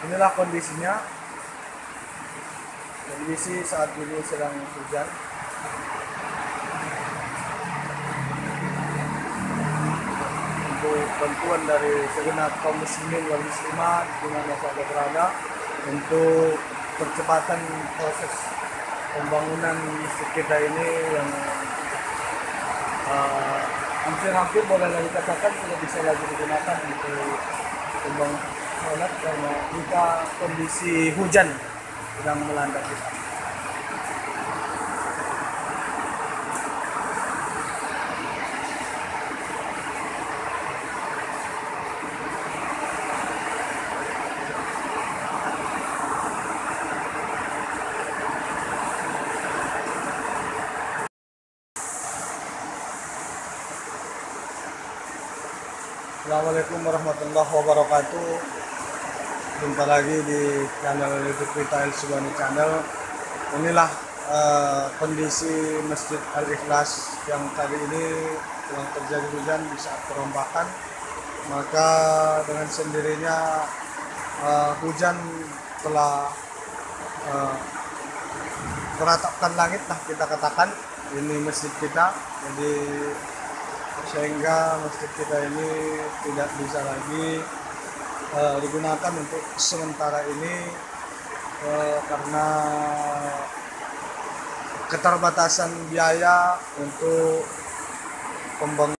Inilah kondisinya. Kondisi saat ini sedang hujan. Untuk bantuan dari segenap kaum muslimin wal muslimat di mana saja berada untuk percepatan proses pembangunan masjid kita ini yang hampir-hampir boleh dikatakan tidak bisa lagi digunakan untuk pembangunan sholat karena kita kondisi hujan sedang melanda kita. Assalamualaikum warahmatullahi wabarakatuh. Jumpa lagi di channel YouTube kita Al-Subhani Channel. Inilah kondisi Masjid Al-Ikhlas yang kali ini sedang terjadi hujan di saat perombakan. Maka dengan sendirinya hujan telah meratapkan langit, nah kita katakan ini masjid kita. Jadi sehingga masjid kita ini tidak bisa lagi digunakan untuk sementara ini karena keterbatasan biaya untuk pembangunan.